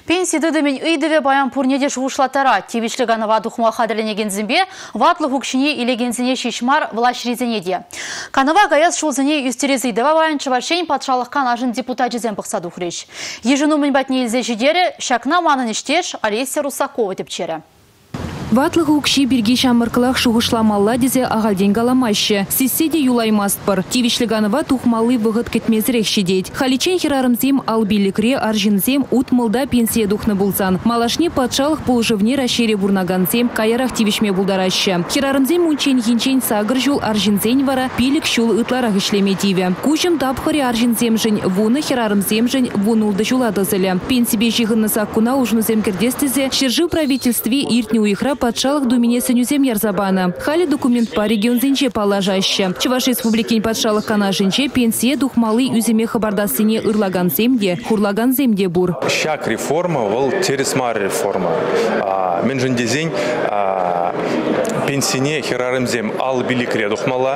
Пенсия дыдымен үйдеве баян пурнеде шуышлатара. Тивишліганова духма хадырленеген зімбе, ватлы хукшине илегензіне шешмар влаш резенеде. Канова гаяз шулзіне үстерезейдіва баян чывашен патшалыққан ажын депутат жезен бұқсаду хреш. Ежіну мінбәтне елзе жидері, шакна манын іштеш Олеся Русакова депчері. Ватлығы укши бірге шамырқылақ шуғышламалла дезе ағалден галамашы. Сесседе юлаймаст бар. Тивишліганова тухмалы вғыт кетмезірек шедет. Халичен херарымзем албилікре аржинзем утмылда пенсия духны булсан. Малашне патшалық полжывне рашере бурнаганзем каярах тивишме булдарашы. Херарымзем мунчен хинчен сагыр жул аржинзен вара пилік шул ытларах ишлеме тиве. Кучым тапхари аржинзем жын, вуны херарымзем жын, вунулды жуладызылы. Пенсибе жиғынны саккуна ужнызем кірдестізе, шержи правительстве иртне уйхра патшалық думине сынюзем ярзабана. Хали документ по регион зенче положаще. Чуваш республикин патшалық кана жінче пенсия духмалы үземе хабардасыне ырлаган земде, хурлаган земде бур. Шак реформа, вол тересмар реформа. Мен жіндезен пенсине херарымзем ал биликре духмала.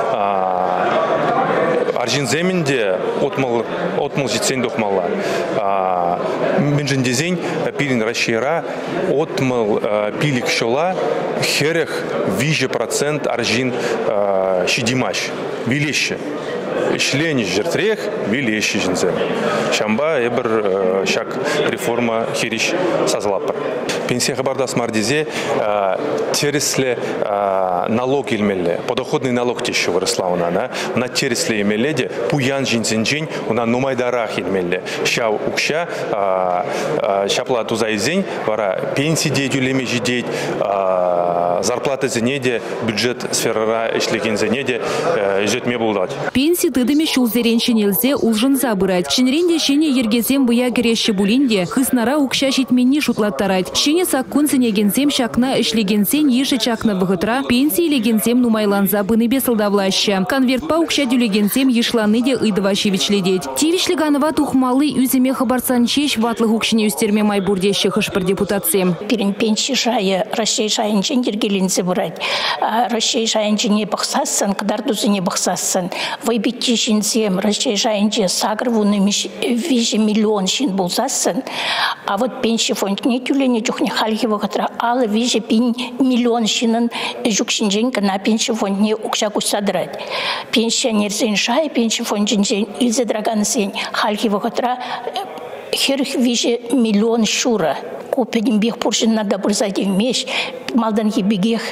Аржинземінде отмыл жетсен духмала. Мен жіндезен пилин рашира отмыл пилик шола херех виже процент аржин шидимаш, вилещи. Шлени жертрех, вилещи жінзем. Шамба ебір шак реформа хериш сазлапыр. Пенсия хабардас мардезе тересле налог илмелле, подоходный налог тещу выросла на тересле имеледе, пуян жинзенжень, уна нумайдарах илмелле. Ша укша, шапла тузайзень, вара пенсии деятелеми жидеть, зарплаты зенеде, бюджет сферара ишлеген зенеде, жетме булдать. Пенсии тыдыме шулзерен шенелзе улжын забырать. Шенеренде шене ергезем буя гереші булинде, хыснара укша житменни шутлаттарать. Шене саккун зенегензем шакна ишлегенсен еші чакна вғытра, пенсии легензем нумайланза быныбе сылдавлаща. Конвертпа укша дюлегензем ешланыде ыдывашевичледеть. Тивишліганова тухмалы үземе хабарсан чеш ватлы укшине үстерме майбурдеші хышпыр депутатсем. Пирин пенсии шайы, Россия шайынчен ергелензе бұрад. Россия шайынчене бұқсасын, кыдардузыне бұқсасын. Вайбетте шинзем, Россия шайынче сагыр вуны виже миллион шин болсасын. А вот пенсия фондне тюлене жүхне халги вғытра. Алы виже пин миллион шинын жүкшінжен кына пенсия фондне укша кусадырад. Пенсионерзен шай, пенсия фонджен илзе драганзен халги вғытра. Херх виже миллион шура. Купедим бег пуршин надо бурзадив меш. Малдан ебегех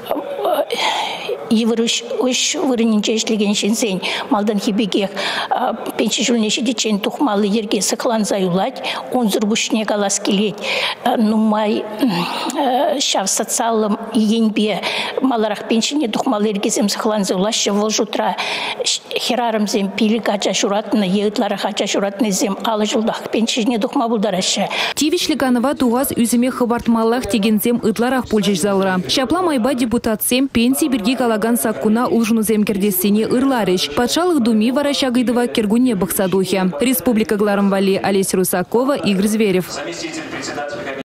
Еврыш уж вырынинче ишлеген шинсен малдан хибегех пенсия жулнеши дичен тухмалы ерге сыклан заюлать, он зурбушне галас келет, нумай шав социалым енбе маларах пенсияне тухмалы ергезем сыклан заюлаще волжутра херарымзем пили гача шуратны, еутлара гача шуратны зем алы жылдах пенсияне тухма булдараще. Тивишліганова туғаз үземе хыбартмаллах тегензем ытларах пульчеш залыра. Шапла майба депутатсем пенсии бірге галаган саккуна улжунузем кердесіне ырларыш. Патшалық думи вараща гайдыва кергуне бақсадухе. Республика Гларымвали, Олеся Русакова, Игорь Зверев.